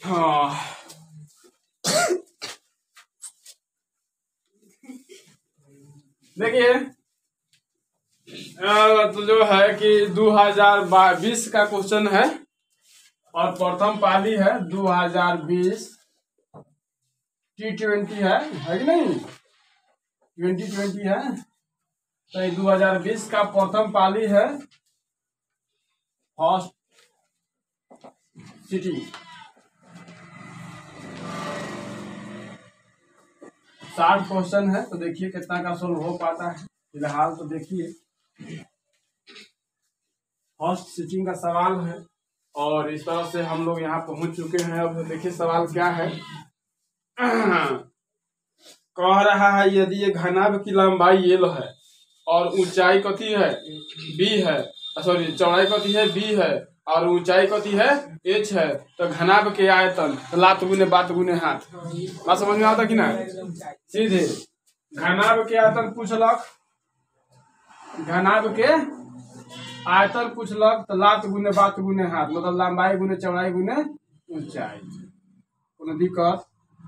हाँ देखिए तो जो है कि 2020 का क्वेश्चन है और प्रथम पाली है 2020 T20 है कि नहीं 2020 है। तो ये 2020 का प्रथम पाली है फर्स्ट सिटी। 60 क्वेश्चन है तो देखिए कितना का सोल्व हो पाता है। फिलहाल तो देखिए फर्स्ट सिटिंग का सवाल है और इस तरह से हम लोग यहाँ पहुंच चुके हैं। अब देखिए सवाल क्या है। कह रहा है यदि ये घनाभ की लंबाई L है और ऊंचाई कथी है B है, सॉरी चौड़ाई कथी है B है और ऊंचाई कथी है H है, तो घनाभ के आयतन तो लात गुने बात गुने हाथ। बात समझ में आता कि ना। सीधे घनाभ के आयतन पूछलक, घनाभ के आयतन पूछलक तो लात गुने बात गुने हाथ, मतलब लंबाई गुने चौड़ाई गुने ऊंचाई। कोनो दिक्कत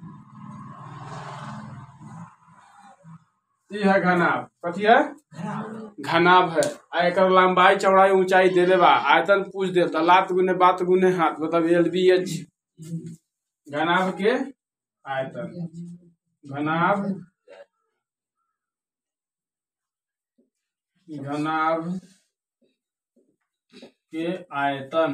है। घनाभ कथी है घनाभ है। एकर लंबाई चौड़ाई ऊंचाई देले बा, आयतन पूछ दे तो लात गुने बात गुने हाथ, मतलब LBH घनाभ के आयतन। घनाभ के आयतन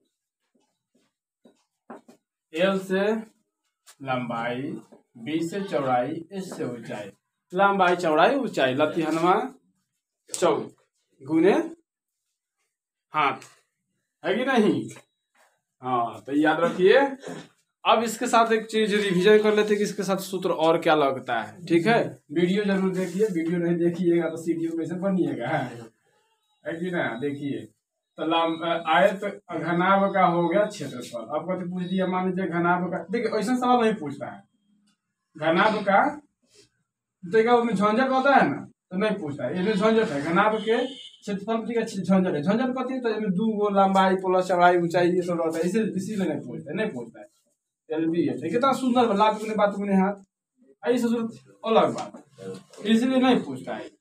L से लंबाई, B से चौड़ाई, H से ऊंचाई। लंबाई चौड़ाई ऊंचाई लतिहनवा चौ गुने हाथ है कि नहीं। हाँ तो याद रखिए। अब इसके साथ एक चीज रिवीजन कर लेते हैं कि इसके साथ सूत्र और क्या लगता है। ठीक है, वीडियो जरूर देखिए, वीडियो नहीं देखिएगा तो सीडीओ कैसे बनिएगा है कि ना। देखिए तो आयत घनाभ का हो गया क्षेत्रफल। अब कभी पूछ दिया मान लीजिए घनाभ का, देखिए ऐसा सवाल नहीं पूछता है। घनाभ का देखा उसमें झंझट होता है ना तो नहीं पूछता है, इसमें झंझट है। घनाभ के क्षेत्रफल का झंझट है। झंझट कथी है तो इसमें दो गो लंबाई प्लस चौड़ाई ऊंचाई ये सब रहता है, इसीलिए नहीं पूछता है। LBH कितना सुंदर लात गुने बात गुने हाथ, ऐसे अलग बात, इसलिए नहीं पूछता है।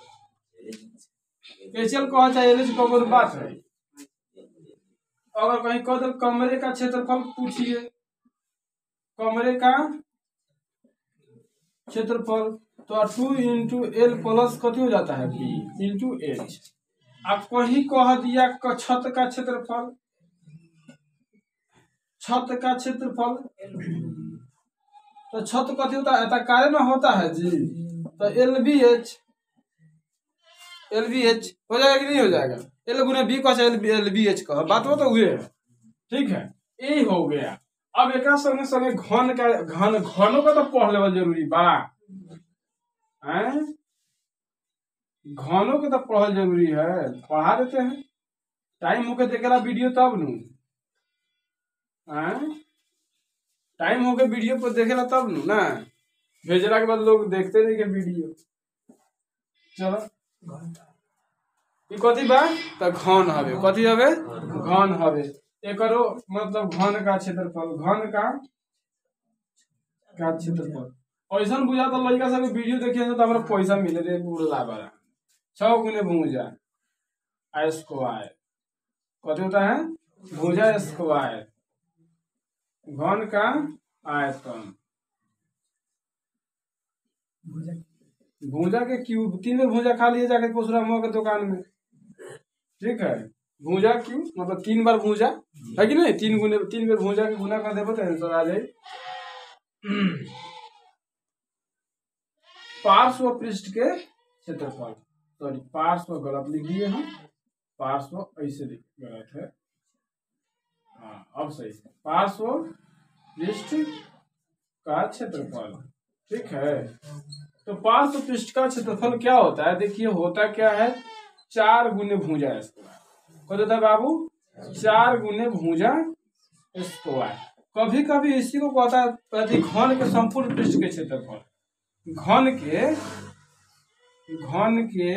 HL कहा चाहे LH का बात है। अगर कहीं कह दो कमरे का क्षेत्रफल पूछिए, कमरे का क्षेत्रफल तो 2 × L प्लस कथी हो जाता है B × H। अब कहीं कह दिया छत का क्षेत्रफल, छत का क्षेत्रफल तो छत कथी होता है आयताकार में होता है जी, तो LBH हो जाएगा कि नहीं हो जाएगा। L गुने B का LBH का बात हो तो हुए है। ठीक है, यही हो गया। अब एक संगे संगे घनों का तो पढ़ लेवल जरूरी बा, घनों के तो पढ़ल जरूरी है, पढ़ा देते हैं। टाइम होके देखेला वीडियो तब नु, टाइम होके वीडियो पर देखेला तब नु ना, भेजला के बाद लोग देखते नहीं के वीडियो। चलो कथी बा तो घन हवे, कथी हवे घन हवे। एकरो मतलब घन का क्षेत्रफल, घन का क्षेत्रफल ऐसा बुझा तो लड़का सब वीडियो देखिए तो हमारा पैसा मिले रे बुढ़ला बड़ा। 6 गुने भुजा स्क्वायर कथी होता है भुजा स्क्वायर, घन का आयतन, भुजा के क्यूब। 3 बार भुजा खा लिए जाके परशुराम के दुकान में। ठीक है, भुजा क्यूब मतलब 3 बार भुजा है कि नहीं, 3 बार भुजा के गुना कर देबो तो आंसर आ जाए। पार्श्व पृष्ठ के क्षेत्रफल, सॉरी पार्श्व गलत लिख दिए हम, पार्श्व ऐसे गलत है। हाँ अब सही है, पार्श्व पृष्ठ का क्षेत्रफल। ठीक है, तो पार्श्व पृष्ठ का क्षेत्रफल क्या होता है, देखिए होता क्या है 4 गुने भुजा स्क्वायर। क्या होता है बाबू 4 गुने भुजा स्क्वायर। कभी कभी इसी को कहता है घन के संपूर्ण पृष्ठ के क्षेत्रफल। घन के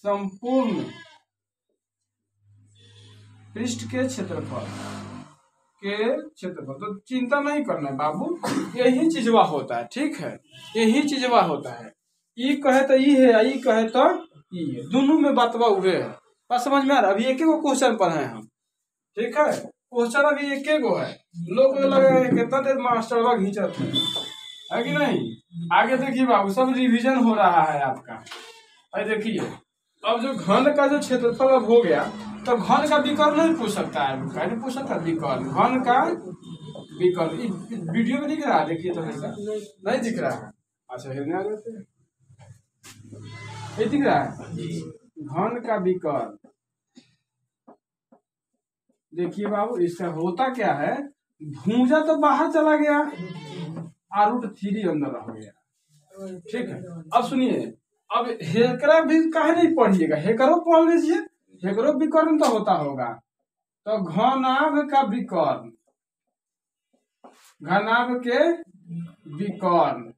संपूर्ण पृष्ठ के क्षेत्रफल के क्षेत्रफल। तो चिंता नहीं करना है बाबू, यही चीजवा होता है, ठीक है, यही चीजवा होता है। ई कहे तो ई है, ई कहे तो ई है, दोनों में बातवा उहे है। बात समझ में आ रहा है? अभी एक गो क्वेश्चन पढ़े हम, ठीक है, क्वेश्चन अभी एक गो है। लोग लगे कितना देर मास्टर घींचत है कि नहीं। आगे देखिए बाबू, सब रिवीजन हो रहा है आपका। भाई देखिए, अब जो घन का जो क्षेत्रफल अब हो गया, तो घन का विकर्ण नहीं पूछ सकता है, नहीं पूछ सकता विकर्ण, घन का विकर्ण। वीडियो में दिख रहा है, देखिए तो ऐसा नहीं दिख रहा है। अच्छा हिरने आ जाते हैं, ये दिख रहा है घन का विकर्ण। देखिए बाबू, इसका होता क्या है, भूजा तो बाहर चला गया, √3 अंदर रह गया, ठीक है। अब सुनिए, अब हेकरा भी काहे नहीं पढ़िएगा, हेकरो पढ़ लीजिए, हेकरो विकर्ण तो होता होगा। तो घनाभ का विकर्ण, घनाभ के विकर्ण,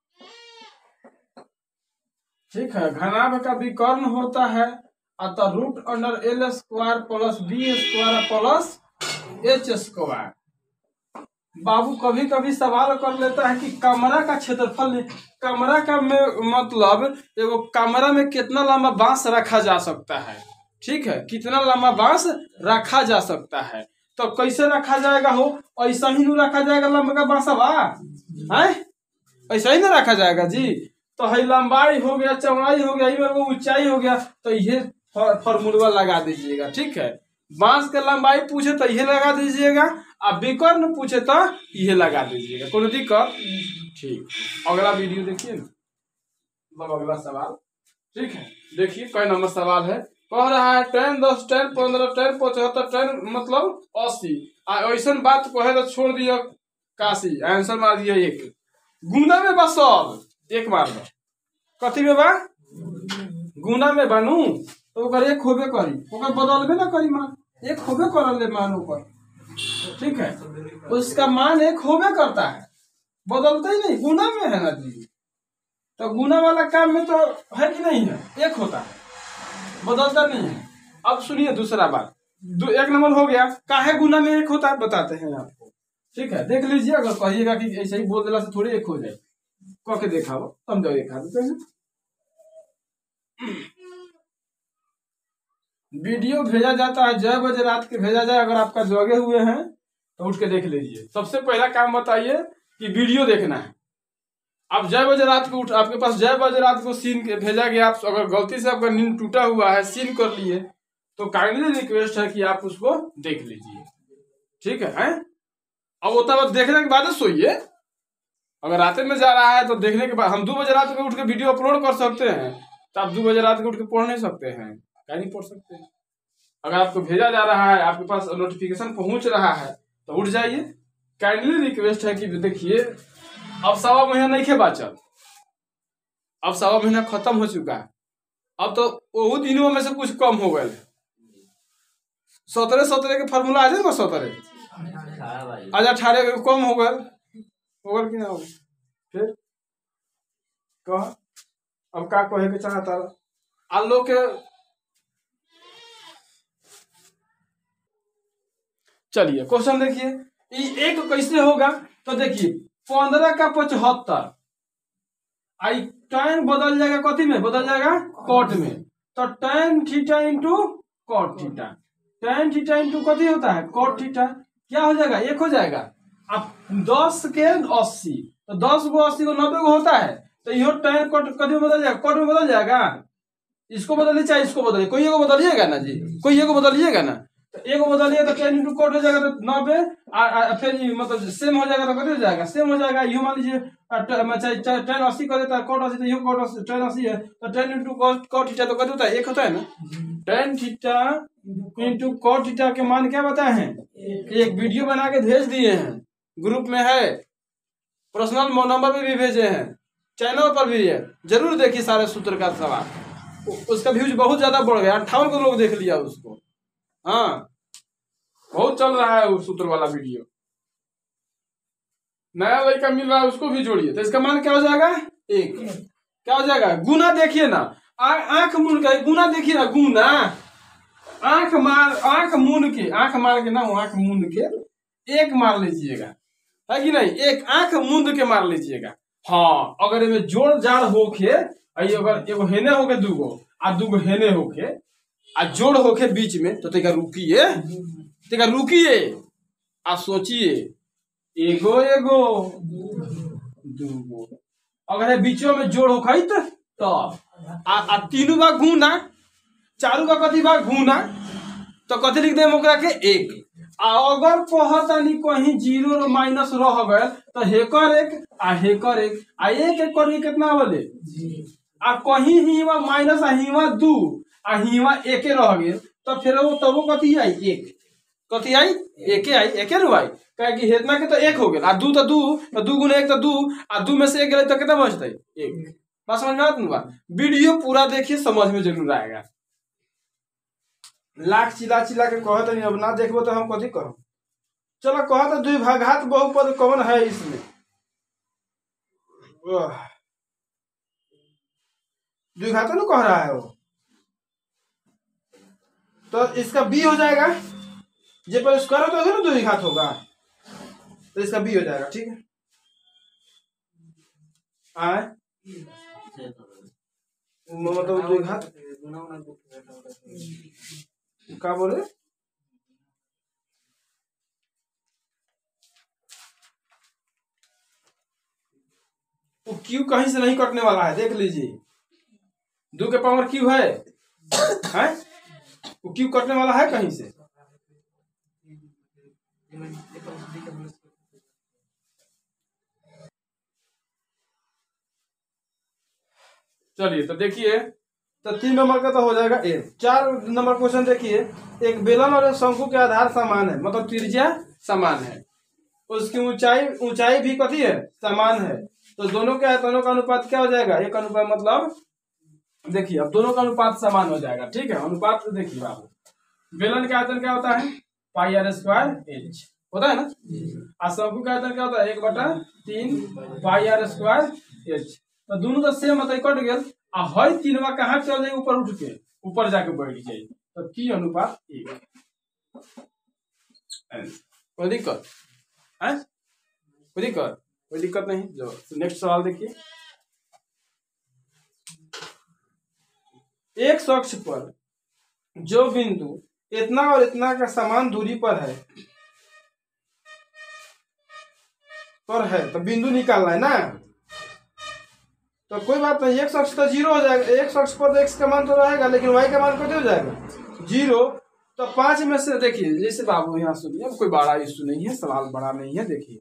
ठीक है, घनाभ का विकर्ण होता है। अतः √L² plus B² plus H²। बाबू कभी कभी सवाल कर लेता है कि कमरा का क्षेत्रफल, कमरा का में मतलब एगो कमरा में कितना लंबा बांस रखा जा सकता है, ठीक है, कितना लंबा बांस रखा जा सकता है। तो कैसे रखा जाएगा हो, ऐसा ही नहीं रखा जाएगा लंबा का बांसवा है, ऐसा ही ना रखा जाएगा जी। तो है लंबाई हो गया, चौड़ाई हो गया, ऊंचाई हो गया, तो ये फॉर्मूला लगा दीजिएगा, ठीक है। बांस के लंबाई पूछे तो ये लगा दीजिएगा, अब विकर्ण पूछे तो ये लगा दीजिएगा, कोई दिक्कत। ठीक, अगला वीडियो देखिए ना, मतलब अगला सवाल, ठीक है। देखिए कई नंबर सवाल है, कह रहा है 10, 10, 10, 15, 10, 75, 10 मतलब 80। ऐसा बात कहे तो छोड़ दिया काशी, आंसर मार दिया एक। गुना में बस सब एक मार दो, कथी में बा, गुना में बनू तो ओकर एक होबे करी, ओकर बदलबे ना करी मान, एक होबे करले मान ऊपर, ठीक है, उसका मान एक होबे करता है, बदलता ही नहीं, गुना में है ना जी। तो गुना वाला काम में तो है कि नहीं है, एक होता है, बदलता नहीं है। अब सुनिए दूसरा बात, एक नंबर हो गया, काहे गुना में एक होता है बताते हैं आपको, ठीक है, देख लीजिए। अगर कहिएगा कि ऐसे ही बोल देला से थोड़ी एक हो जाए, कह के देखा वो समझो, देखा देते हैं। वीडियो भेजा जाता है, 6 बजे रात के भेजा जाए, अगर आपका जगे हुए हैं तो उठ के देख लीजिए। सबसे पहला काम बताइए कि वीडियो देखना है। आप 6 बजे रात को उठ, आपके पास 6 बजे रात को सीन भेजा गया, आप अगर गलती से आपका नींद टूटा हुआ है, सीन कर लिए, तो काइंडली रिक्वेस्ट है कि आप उसको देख लीजिए, ठीक है। अब वो तब देखने के बाद सोइए, अगर रात में जा रहा है तो देखने के बाद, हम 2 बजे रात को उठ के वीडियो अपलोड कर सकते हैं, तो आप 2 बजे रात को उठ के पढ़ नहीं सकते हैं, क्या नहीं पढ़ सकते हैं। अगर आपको भेजा जा रहा है, आपके पास नोटिफिकेशन पहुंच रहा है, तो उठ जाइए। काइंडली रिक्वेस्ट है कि देखिए, अब 1.25 महीना नहीं खे बाचल, अब 1.25 महीना खत्म हो चुका है, अब तो वो दिनों में से कुछ कम हो गए। 17 के फार्मूला आ जाएगा, 17 आज 18 कम हो गए, होगा कि ना हो। फिर कह, अब का कहे के चाहता आलो के, चलिए क्वेश्चन देखिए, ये एक कैसे होगा। तो देखिए 15 का 75, आई tan बदल जाएगा, कथी में बदल जाएगा, कॉट में। तो tan theta into cot theta, tan theta into कथी होता है, कॉट थीटा, क्या हो जाएगा, एक हो जाएगा। अब 10 के 80, तो 10 को 80 को 90 को होता है, तो यो tan कॉट कथी में बदल जाएगा, कॉट में बदल जाएगा। इसको बदलिए चाहे इसको बदलिए, कोई एगो बदलिएगा ना जी, कोई एगो बदलिएगा ना। तो एगो बदलिए तो tan इंटू कॉट हो जाएगा, तो 90, फिर मतलब सेम हो जाएगा, तो कथी हो जाएगा, सेम हो जाएगा। यो मान लीजिए चाहे tan 80 कर देता है, कॉट 80, तो यो कॉट tan 80 है, तो tan इंटू कॉट थीटा तो कथी होता है, एक होता है ना। tan theta into cot theta के मान क्या बताए हैं, एक वीडियो बना के भेज दिए हैं, ग्रुप में है, पर्सनल नंबर पे भी भेजे हैं, चैनल पर भी है, जरूर देखिए सारे सूत्र का सवाल। उसका व्यूज बहुत ज्यादा बढ़ गया, 58 को लोग देख लिया उसको, हाँ बहुत चल रहा है वो सूत्र वाला वीडियो। नया लड़का मिल रहा है उसको भी जोड़िए, तो इसका मान क्या हो जाएगा, एक, क्या हो जाएगा, गुना देखिए ना, आंख मून का गुना देखिए ना, गुना आंख मून के, आंख मार के ना, आंख मून के एक मार लीजिएगा, है कि नहीं, एक आंख मूंद के मार लीजिएगा। हाँ, अगर इनमें जोड़ जाड़ होके, अगर एगो हेने होके दूगो आ दूगो हेने होके आ जोड़ होके बीच में, तो तेका रुकिए आ सोचिए, एगो एगो दूगो, अगर है बीचों में जोड़ होखई तो आ तीनों बा गुना, चारू का कथी बा गुना, तो कथी लिख दे ओकरा के एक। आ अगर कहतानी कहीं जीरो और माइनस रह गए तो हेकर एक आ हेकर एक आ एक एक करके कितना बोले आ कहीं हिवा माइनस आ हिवा दू आ हिवा एके रह गए तो फिर वो तबो कथी आई एक, कथी आई एके आई, एके नु आई, कहे कि हेतना के तो एक हो गया आ दू तो दू गुना एक तो दू आ दू में से एक गए तो कितना बचता एक। बात समझ में आता बा? वीडियो पूरा देखिए, समझ में जरूर आएगा। लाख चिल्ला चिल्ला के कहत नहीं, अब ना देखबो तो हम कथी करो। चलो कहत द्विघात बहुपद कौन है इसमें, द्विघात तो कह रहा है वो, तो इसका बी हो जाएगा, जे पर स्क्वायर तो ना द्विघात होगा, तो इसका बी हो जाएगा। ठीक है, आए मतलब द्विघात क्या बोले, वो क्यू कहीं से नहीं कटने वाला है, देख लीजिए, दो के पावर क्यू है वो क्यू कटने वाला है कहीं से। चलिए तो देखिए, तो 3 नंबर का तो हो जाएगा ए। 4 नंबर क्वेश्चन देखिए, एक बेलन और एक शंकु के आधार समान है, मतलब त्रिज्या समान है, उसकी ऊंचाई भी कथी है समान है, तो दोनों का अनुपात क्या हो जाएगा, एक अनुपात, मतलब देखिए अब दोनों का अनुपात समान हो जाएगा। ठीक है, अनुपात तो देखिए बाबू, बेलन का आयतन क्या होता है पाई आर स्क्वायर एच होता है ना, और शंकु का आयतन क्या होता है 1/3 पाई आर स्क्वायर एच, तो दोनों तो सेम मतलब कट गया, हई तीनवा कहाँ चल जाएगी, ऊपर उठ के ऊपर जाके बैठ जाएगी, तो की अनुपात 1। कोई दिक्कत है, कोई दिक्कत नहीं। जो नेक्स्ट सवाल देखिए, एक अक्ष पर जो बिंदु इतना और इतना का समान दूरी पर है तो बिंदु निकालना है ना, तो कोई बात नहीं, एक अक्ष तो 0 हो जाएगा, एक अक्ष पर तो x का मान तो रहेगा, लेकिन y का मान कितना हो जाएगा 0। तो 5 में से देखिए, जैसे बाबू यहाँ सुनिए, कोई बड़ा इशू नहीं है, सवाल बड़ा नहीं है। देखिए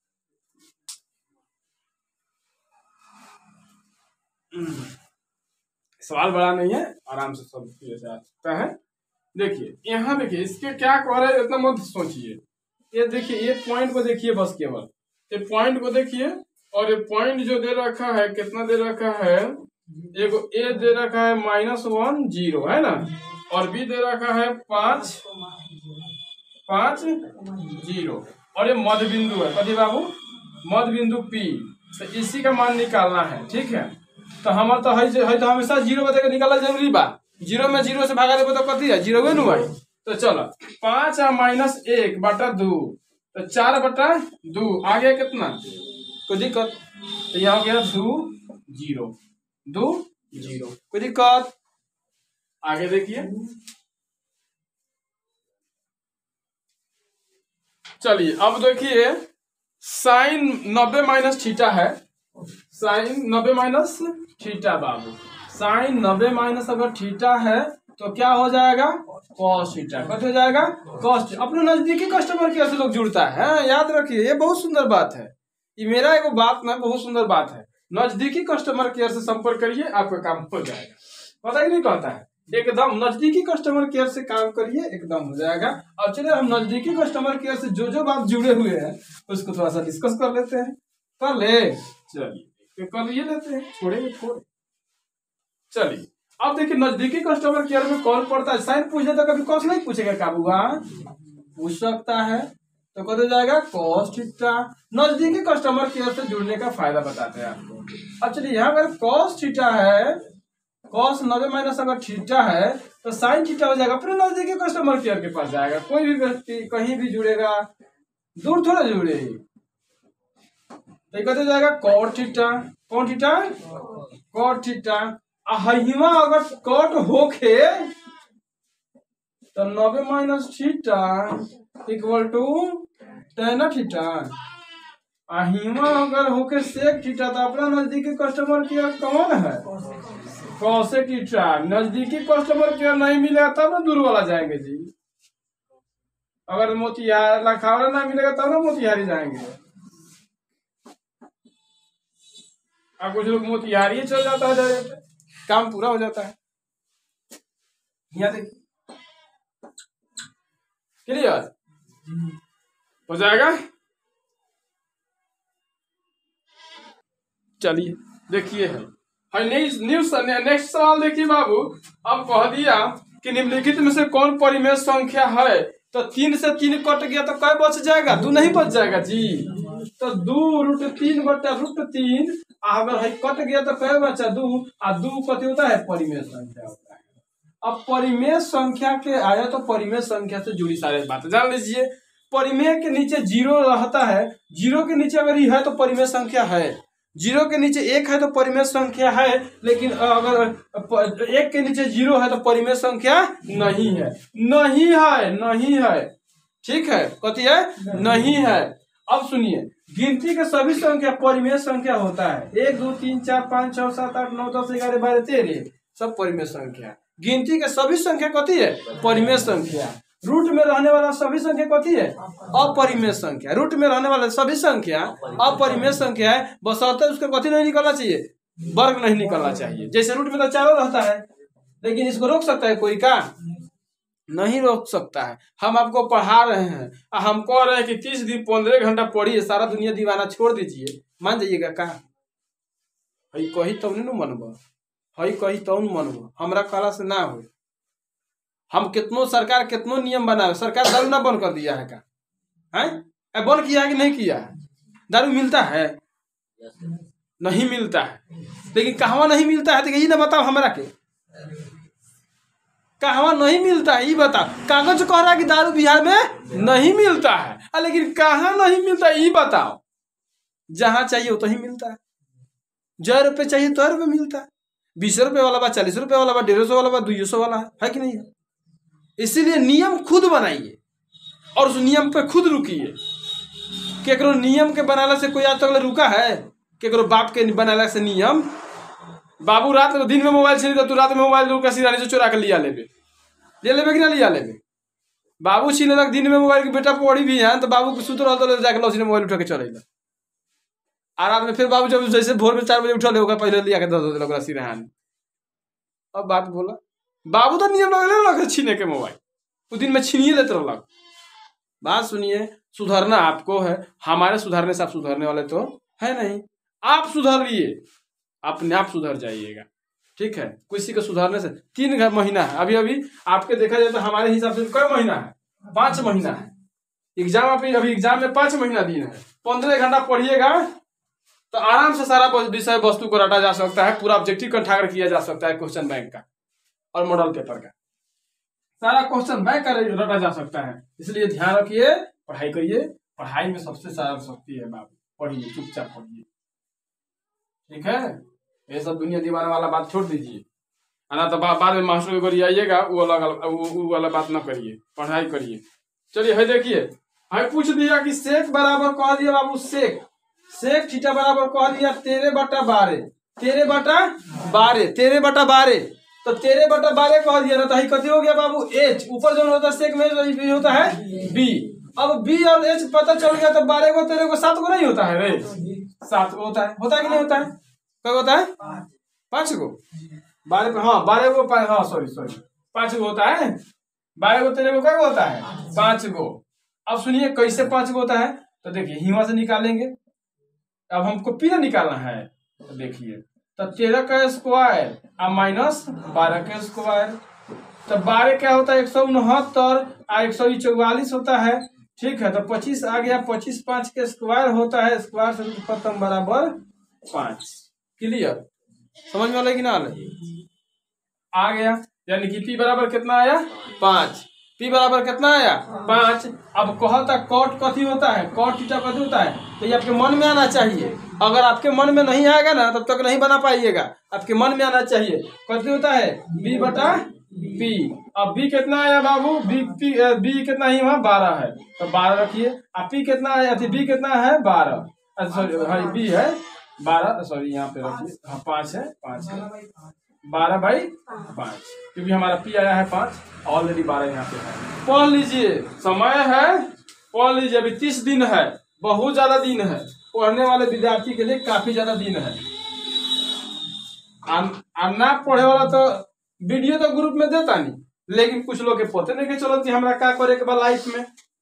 सवाल बड़ा नहीं है, आराम से सब जैसे आ सकता है। देखिए यहाँ देखिए, इसके क्या कह रहे हैं इतना मत सोचिए, ये देखिए ये पॉइंट को देखिए, बस केवल ये पॉइंट को देखिए, और ये पॉइंट जो दे रखा है कितना दे रखा है, एगो ए दे रखा है -1 0 है ना, और बी दे रखा है 5 5 0, और ये मध्य बिंदु है कथी बाबू, मध्य बिंदु P, तो इसी का मान निकालना है। ठीक है, तो हमारा तो है तो हमेशा 0 बता के निकालना जरूरी बा, 0 में 0 से भागा देबो तो कथी है 0 नु भाई। तो चलो 5 और -1/2, तो 4/2, आगे कितना कोई दिक्कत, तो यहाँ हो गया 2 0, कोई दिक्कत। आगे देखिए, चलिए अब देखिए साइन 90 माइनस थीटा है, साइन 90 माइनस थीटा बाबू, साइन 90 माइनस अगर थीटा है तो क्या हो जाएगा कॉस थीटा, कट हो जाएगा कॉस। अपने नजदीकी कस्टमर केयर से लोग जुड़ता है, याद रखिए ये बहुत सुंदर बात है, ये मेरा एगो बात ना बहुत सुंदर बात है, नजदीकी कस्टमर केयर से संपर्क करिए आपका काम हो जाएगा, पता ही नहीं कहता है, एकदम नजदीकी कस्टमर केयर से काम करिए एकदम हो जाएगा। अब चलिए हम नजदीकी कस्टमर केयर से जो बात जुड़े हुए हैं उसको थोड़ा सा डिस्कस कर लेते हैं, कर ले, चलिए कर ये लेते हैं, छोड़ेंगे थोड़े। चलिए अब देखिए नजदीकी कस्टमर केयर में कॉल पड़ता है, साइन पूछ लेता, कभी कॉस नहीं पूछेगा काबूआ, पूछ सकता है, तो कह जाएगा कॉस थीटा। नजदीकी कस्टमर केयर से जुड़ने का फायदा बताते हैं आपको। अब चलिए यहाँ पर कॉस थीटा है, कॉस 90 माइनस अगर थीटा है तो साइन थीटा हो जाएगा, अपने नजदीकी कस्टमर केयर के पास जाएगा, कोई भी व्यक्ति कहीं भी जुड़ेगा दूर थोड़ा जुड़े, तो कहते जाएगा कॉट थीटा, कौन थीटा, कॉट थीटा। हिमा अगर कॉट होके तो 90 minus theta equal to tan theta. हिमा अगर होके सेक थीटा तो अपना नजदीकी कस्टमर केयर कौन है, कौशिक थीटा। नजदीकी कस्टमर केयर नहीं मिलेगा तब ना दूर वाला जाएंगे जी। अगर मोतिहारी लखावड़ा ना मिलेगा तब ना मोतिहारी जाएंगे। अब कुछ लोग मोतिहारी चल जाता है डायरेक्ट, काम पूरा हो जाता है। यहाँ देखिए क्लियर हो जाएगा। चलिए देखिए है नेक्स्ट सवाल देखिए बाबू। अब कह दिया कि निम्नलिखित में से कौन परिमेय संख्या है, तो 3 से 3 कट गया तो क्या बच जाएगा, 2 नहीं बच जाएगा जी। तो 2√3/√3 अगर है कट गया तो क्या बचा 2, और 2 कथी होता है, परिमेय संख्या होता है। अब परिमेय संख्या के आया तो परिमेय संख्या से जुड़ी सारी बातें जान लीजिए। परिमेय के नीचे 0 रहता है, 0 के नीचे अगर ये है तो परिमेय संख्या है, 0 के नीचे 1 है तो परिमेय संख्या है। लेकिन अगर 1 के नीचे 0 है तो परिमेय संख्या नहीं है, नहीं है, नहीं है। ठीक है, कथी है, नहीं है। अब सुनिए, गिनती के सभी संख्या परिमेय संख्या होता है। 1 2 3 4 5 6 7 8 9 10 11 12 13 सब परिमेय संख्या। गिनती के सभी संख्या कथी है, परिमेय संख्या। रूट में रहने वाला सभी संख्या कथी है, अपरिमेय संख्या। रूट में रहने वाला सभी संख्या अपरिमेय संख्या है, बशर्ते उसका कथी नहीं निकलना चाहिए, वर्ग नहीं निकलना चाहिए। जैसे रूट में तो 4 रहता है, लेकिन इसको रोक सकता है कोई का, नहीं रोक सकता है। हम आपको पढ़ा रहे हैं, हम कह रहे हैं कि 30 दिन 15 घंटा पढ़िए, सारा दुनिया दीवाना छोड़ दीजिए, मान जाइएगा का, कही तब नहीं मनब, कही तब मनब, हमरा कला से ना हो। हम कितनों सरकार कितनों नियम बनाए, सरकार दारू ना बंद कर दिया है का, है बंद किया है कि नहीं किया है। दारू मिलता है, नहीं मिलता है, लेकिन कहवा नहीं मिलता है तो यही ना बताओ हमरा के, कहवा नहीं मिलता है ये बताओ। कागज कह रहा है कि दारू बिहार में नहीं मिलता है, लेकिन कहाँ नहीं मिलता है ये बताओ। जहां चाहिए उतना ही मिलता है। 1 रुपये चाहिए तो 1 रुपये मिलता है, 20 रुपये वाला बा, 40 रुपये वाला बा, 150 वाला बा, 200 वाला है कि नहीं है। इसीलिए नियम खुद बनाइए और उस नियम पे खुद रुकिए। केकरो नियम के बनाने से कोई आज तक रुका है, केकरो बाप के बनाने से नियम। बाबू रात में दिन में मोबाइल छीन तू रात में मोबाइल का सिरानी से चुरा के लिया लेबे कि ना लिया लेबे। बाबू छीन लग दिन में मोबाइल के, बेटा पढ़ी भी है तो बाबू को सुत रहा तो जाके लौसी मोबाइल उठा के चले आ रात में। फिर बाबू जब जैसे भोर में 4 बजे उठल होगा, पहले लिया के दे दिलक सिरहानी। अब बात बोला, बाबू तो नियम लगे छीने के मोबाइल, उस दिन में छीनिए लेते रहलक। बात सुनिए, सुधरना आपको है, हमारे सुधारने से आप सुधरने वाले तो है नहीं। आप सुधरिए, अपने आप सुधर जाइएगा। ठीक है, किसी को सुधारने से 3 महीना है। अभी आपके देखा जाए तो हमारे हिसाब से कई महीना है, 5 महीना है। एग्जाम अभी एग्जाम में 5 महीना दिन है। 15 घंटा पढ़िएगा तो आराम से सारा विषय वस्तु को रटा जा सकता है, पूरा ऑब्जेक्टिव कंठागर किया जा सकता है, क्वेश्चन बैंक का और मॉडल पेपर का सारा क्वेश्चन बैंक का रटा जा सकता है। इसलिए ध्यान रखिए, पढ़ाई करिए, पढ़ाई में सबसे सारा शक्ति है बाबू, पढ़िए, चुपचाप पढ़िए। ठीक है, ये सब दुनिया दीवाना वाला बात छोड़ दीजिए, ना तो बाद में मास्टर के गोरी आइएगा, वो वाला बात ना करिए, पढ़ाई करिए। चलिए है देखिए, है पूछ दिया कि सेक बराबर कह दिया बाबू, सेक थीटा बराबर कह दिया 13/12, 13/12, 13/12। तो 13/12 कह दिया ना, तो कथी हो गया बाबू, एच ऊपर जो होता है सेक में जो होता है बी। अब बी और एच पता चल गया तो 12 को 13 को 7 को नहीं होता है रे, 7 को होता है कि नहीं होता है, क्या होता है 5 को, 12 को, हाँ 12 को, हाँ सॉरी 5 को होता है, 12 को 13 को क्या होता है 5 को। अब सुनिए कैसे 5 को होता है, तो देखिए हिमा से निकालेंगे। अब हमको पी निकालना है, तो देखिए तो 13 का स्क्वायर और माइनस 12 का स्क्वायर, तो 12 क्या होता है 169 और 144 होता है। ठीक है, तो 25 आ गया, 25 5 के स्क्वायर होता है, स्क्वायर से खत्म बराबर 5। क्लियर, समझ में आ कि ना आ गया। यानी कि पी बराबर कितना आया 5। P बराबर कितना आया 5। अब कहता कॉट कथी होता है, कॉट थीटा कथी होता है, तो ये आपके मन में आना चाहिए। अगर आपके मन में नहीं आएगा ना तब तक नहीं बना पाइएगा, आपके मन में आना चाहिए। कथी होता है B बटा P। अब B कितना आया बाबू, B कितना ही वहाँ 12 है, तो 12 रखिए। अब P कितना आया, B कितना है 12, सॉरी भाई B है 12, सॉरी यहाँ पे रखिए, हाँ 5 है, 12/5, क्योंकि हमारा P आया है 5, ऑलरेडी 12 यहाँ पे है। पढ़ लीजिए, समय है, पढ़ लीजिए। अभी 30 दिन है, बहुत ज्यादा दिन है, पढ़ने वाले विद्यार्थी के लिए काफी ज्यादा दिन है। ना पढ़े वाला तो वीडियो तो ग्रुप में देता नहीं, लेकिन कुछ लोग के पते नहीं के चलो कि हमरा क्या करे के बा लाइफ में।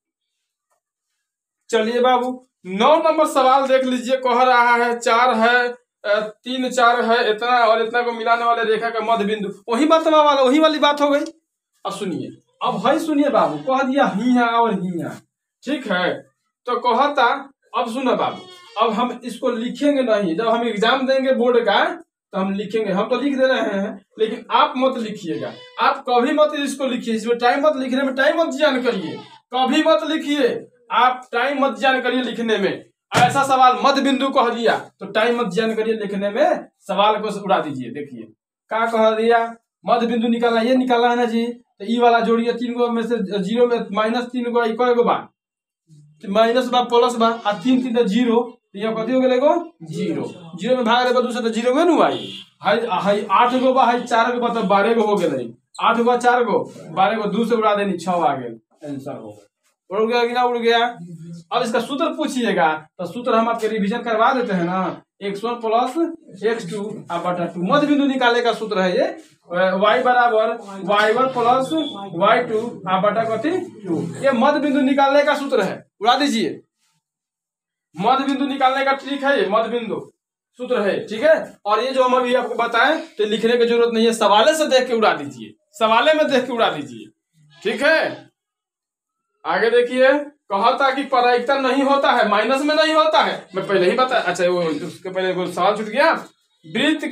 चलिए बाबू 9 नंबर सवाल देख लीजिए। कह रहा है 4 है 3 4 है, इतना और इतना को मिलाने वाले रेखा का मध्य बिंदु, वही बात वाला वही वाली बात हो गई। अब सुनिए, अब है सुनिए बाबू, कह दिया हिया और हिया, ठीक है। तो कहता, अब सुनो बाबू, अब हम इसको लिखेंगे नहीं, जब हम एग्जाम देंगे बोर्ड का तो हम लिखेंगे, हम तो लिख दे रहे हैं, लेकिन आप मत लिखिएगा। आप कभी मत इसको लिखिए, इसमें टाइम मत, लिखने में टाइम मत जान करिए, कभी मत लिखिए, आप टाइम मत जान करिए लिखने में। ऐसा सवाल मध्य बिंदु कह दिया तो टाइम मत जान करिए लिखने में, सवाल को उड़ा दीजिए। देखिए क्या कह दिया, मध्य बिंदु निकालना, ये निकालना है ना जी, तो ई वाला जोड़िए, 3 गो में से 0 में -3 गो, इको एगो बा, माइनस बा प्लस बा, आ 3 3 तो 0, यहाँ कथी हो गए 0, 0 में भाग दे 2 से तो 0 में नु आई। हाई 8 गो बा, हाई 4 गो बा, तो 12 गो हो गए, 8 गो 4 गो 12 गो 2 से उड़ा देनी, 6 आ गए, आंसर हो गया। उड़ गया कि ना उड़ गया। अब इसका सूत्र पूछिएगा तो सूत्र हम आपके रिवीजन करवा देते हैं ना, x1 + x2 बटा 2। मध्य बिंदु निकालने का सूत्र है ये, y बराबर y1 + y2 बटा कथी 2। ये मध्य बिंदु निकालने का सूत्र है, उड़ा दीजिए। मध्य बिंदु निकालने का ट्रिक है ये, मध्य बिंदु सूत्र है, ठीक है। और ये जो हम अभी आपको बताएं तो लिखने की जरूरत नहीं है, सवाले से देख के उड़ा दीजिए, सवाले में देख के उड़ा दीजिए, ठीक है। आगे देखिए, कहता कि प्रायिकता नहीं होता है, माइनस में नहीं होता है, मैं पहले ही बता, अच्छा वो उसके पहले वो सवाल छूट गया। वृत्त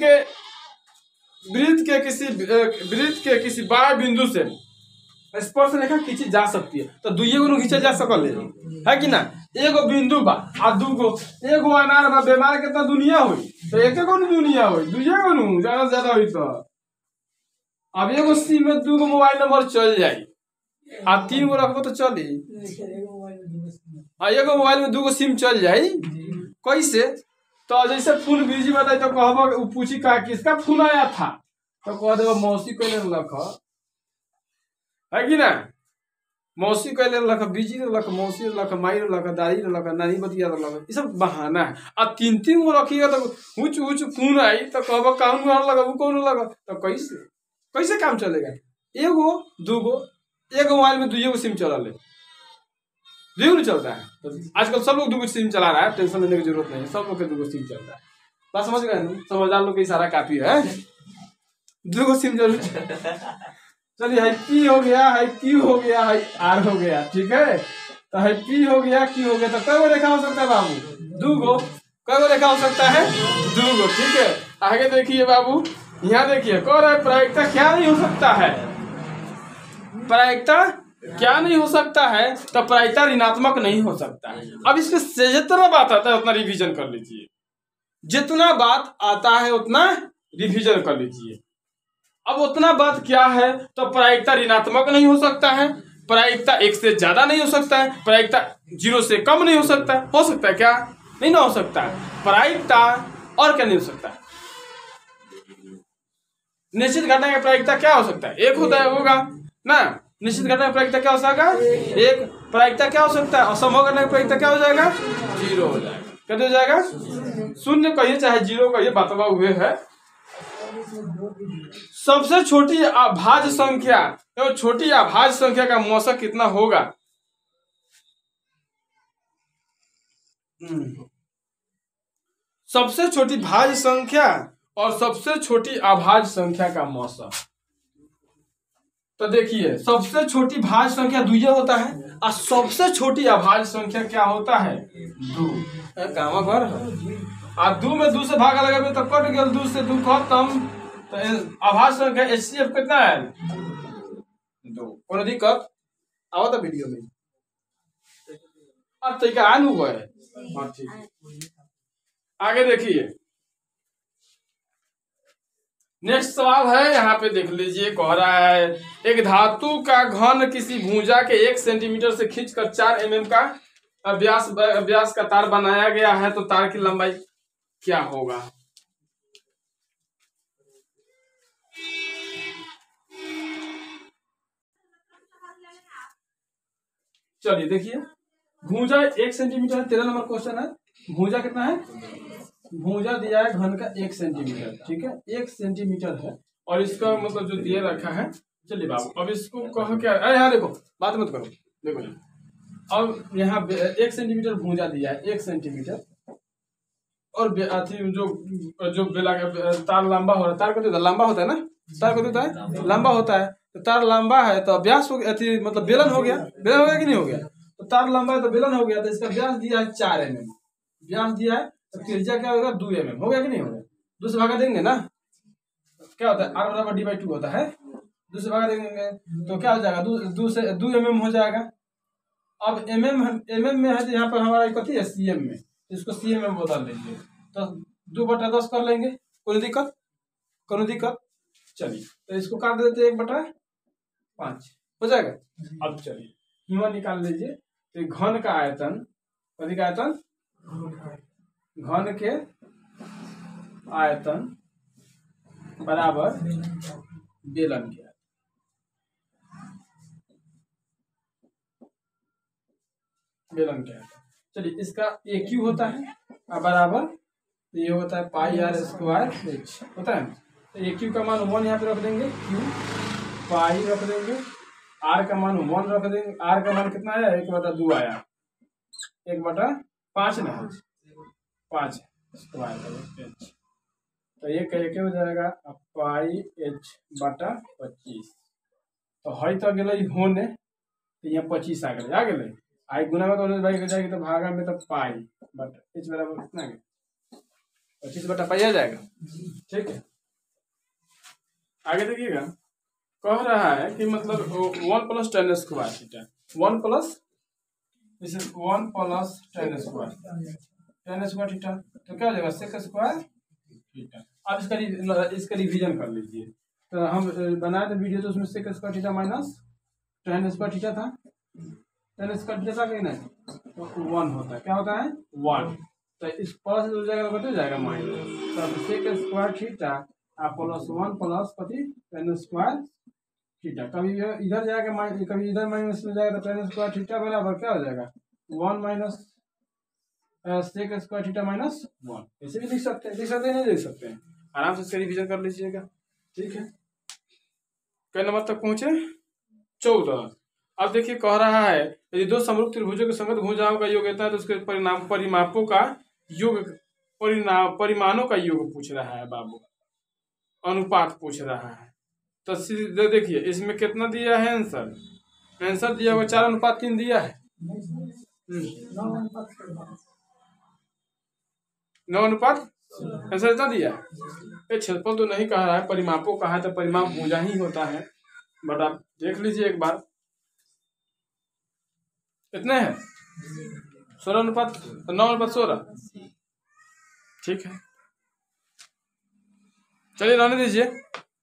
के किसी बाह्य बिंदु से स्पर्श रेखा खींची जा सकती है, तो दुइये गो खींचे जा सकल है कि ना। एगो बिंदु बा आ दूगो, एगो अनार बा, बीमार कितना दुनिया हुई, तो एक गो दुनिया हुई, दुइये गो नु ज्यादा से ज्यादा हुई। तो अब एगो सिम में 2 गो मोबाइल नंबर चल जाई, आ 3 गो रखबो तो चली, एगो मोबाइल में 2 गो सिम चल जाई, कैसे। तो जैसे फोन बिजी बताई तो कहबो, पूछी का किसका फोन आया था, तो कह देबो मौसी को लख, है कि ना, मौसी को लख, बिजी लख, मौसी लख, माई लख, दादी लख, नानी बतिया लख, ये सब बहाना है। आ 3 गो रखिएगा तो हुच हुच फोन आई तो कहबो कौन लगा, वो कौन लगा, तो कैसे काम चलेगा। एगो 2 गो, एगो मोबाइल में 2 गो सिम चला ले, 2 गो चलता है। तो आजकल सब लोग 2 गो सिम चला रहा है, टेंशन लेने की जरूरत नहीं है, सब लोग के 2 गो सिम चल रहा है। बात समझ गए, समझदार लोग का इशारा काफी है, 2 गो सिम जरूर। चलिए है P हो गया, है Q हो गया, है R हो गया, ठीक है। तो है P हो गया, Q हो गया, तो कई गो रेखा हो सकता है बाबू, 2 गो। कई गो रेखा हो सकता है 2 गो, ठीक है। आगे देखिए बाबू, यहाँ देखिए कह रहा है प्रायिकता क्या नहीं हो सकता है, प्रायिकता क्या नहीं हो सकता है, तो प्रायिकता ऋणात्मक नहीं हो सकता है। अब इसमें जितना बात आता है उतना रिवीजन कर लीजिए, जितना बात आता है उतना रिवीजन कर लीजिए। अब उतना बात क्या है, तो प्रायिकता ऋणात्मक नहीं हो सकता है, प्रायिकता 1 से ज्यादा नहीं हो सकता है, प्रायिकता 0 से कम नहीं हो सकता है क्या, नहीं ना हो सकता है प्रायिकता। और क्या नहीं हो सकता है, निश्चित घटना की प्रायिकता क्या हो सकता है, 1 होता है, होगा ना। निश्चित घटना की प्रायिकता क्या हो सकता है 1, प्रायिकता क्या हो सकता है, असंभव घटना की प्रायिकता क्या हो जाएगा 0 हो जाएगा, कैसे हो जाएगा 0 कहिए चाहे 0 कहिए, बतवा हुए है। सबसे छोटी अभाज्य संख्या, तो छोटी अभाज्य संख्या का मौसक कितना होगा, सबसे छोटी भाज्य संख्या और सबसे छोटी अभाज्य संख्या का मौसक। तो देखिए सबसे छोटी भाज्य संख्या 2 होता है, और सबसे छोटी अभाज्य संख्या क्या होता है 2। काम घर है, 2 में 2 से भागा लगे तो कट गया, 2 से 2 खत्म। तो अभाज्य संख्या HCF कितना है 2, कोई दिक्कत आओ तो वीडियो में अब तरीका आन हुआ है। हाँ ठीक है, आगे देखिए नेक्स्ट सवाल है, यहाँ पे देख लीजिए। कह रहा है एक धातु का घन किसी भुजा के 1 सेंटीमीटर से खींचकर 4 mm का व्यास का तार बनाया गया है, तो तार की लंबाई क्या होगा? चलिए देखिए, भुजा 1 सेंटीमीटर है, 13 नंबर क्वेश्चन है। भुजा कितना है? भुजा दिया है घन का 1 सेंटीमीटर, ठीक है, 1 सेंटीमीटर है। और इसका मतलब जो दिया रखा है, चलिए बाबू अब इसको कहो क्या, अरे यहाँ देखो, बात मत करो, देखो अब यहाँ 1 सेंटीमीटर भुजा दिया है, 1 सेंटीमीटर, और जो बेला का तार लंबा हो रहा है, तार का लंबा होता है ना, तार का है लंबा होता है, तो तार लंबा है तो व्यास हो गया, मतलब बेलन हो गया, बेलन हो गया कि नहीं हो गया? तो तार लंबा है तो बेलन हो गया, तो इसका व्यास दिया है 4 mm, व्यास दिया है, तो त्रिज्या क्या होगा? 2 mm, हो गया कि नहीं हो गया? दूसरे भागा देंगे ना, क्या होता है r बराबर d/2 होता है, दूसरे भागा देंगे तो क्या हो जाएगा? 2 mm हो जाएगा। अब mm में है, तो यहाँ पर हमारा कथी है? cm में, तो इसको cm में बदल लीजिए, तो 2/10 कर लेंगे, कोई दिक्कत? चलिए तो इसको काट देते 1/5 हो जाएगा। अब चलिए हिमा निकाल लीजिए, तो घन का आयतन, कथी का आयतन? घन के आयतन बराबर बेलन के आयतन, चलिए इसका AQ होता है बराबर, तो ये होता है πr²h होता है। तो AQ का मान 1 यहाँ पे रख देंगे, Q पाई रख देंगे, R का मान 1 रख देंगे, R का मान कितना आया? 1/2 आया, 1/5 ना, 5 स्क्वायर h, तो ये क्या हो जाएगा? πh/25, तो है तो गए होने, तो यहाँ 25 आ गए, आई गुना में तो जाएगी, तो भागा में तो पाई बट h बराबर कितना गया? 25/पाई आ जाएगा, ठीक है। आगे देखिएगा, कह रहा है कि मतलब 1 + tan² थीटा, 1 + tan² थीटा, तो क्या हो जाएगा? sec² theta. अब इसका रिवीजन कर लीजिए, तो हम बनाए थे वीडियो, तो उसमें sec² theta minus tan² theta था, tan² थीटा था कि नहीं, तो 1 होता है, क्या होता है? 1, तो इस प्लस हो जाएगा, तो हो जाएगा माइनस, तो sec² थीटा +1 + कथी? tan² थीटा, कभी इधर जाएगा कभी इधर माइनस में जाएगा, तो tan² थीटा बराबर क्या हो जाएगा? 1 - sec² थीटा -1, ऐसे भी लिख सकते हैं, नहीं लिख सकते हैं, आराम से इसका रिवीजन कर लीजिएगा, ठीक है। कई नंबर तक पहुंचे? 14। अब देखिए कह रहा है यदि 2 समरूप त्रिभुजों के संगत भुजाओं का योग होता है, तो उसके परिमापों का योग, परिमाणों का योग पूछ रहा है बाबू, अनुपात पूछ रहा है। तो देखिए इसमें कितना दिया है आंसर दिया हुआ 4:3 दिया है, 9:, आंसर इतना दिया है। क्षेत्रफल तो नहीं कह रहा है, परिमापों कहा है, तो परिमाप भुजा ही होता है, बट आप देख लीजिए एक बार, कितने हैं? 9:16, ठीक है। चलिए रहने दीजिए।